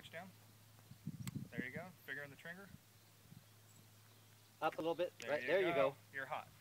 Reach down. There you go. Finger in the trigger. Up a little bit. There Right there you go. You're hot.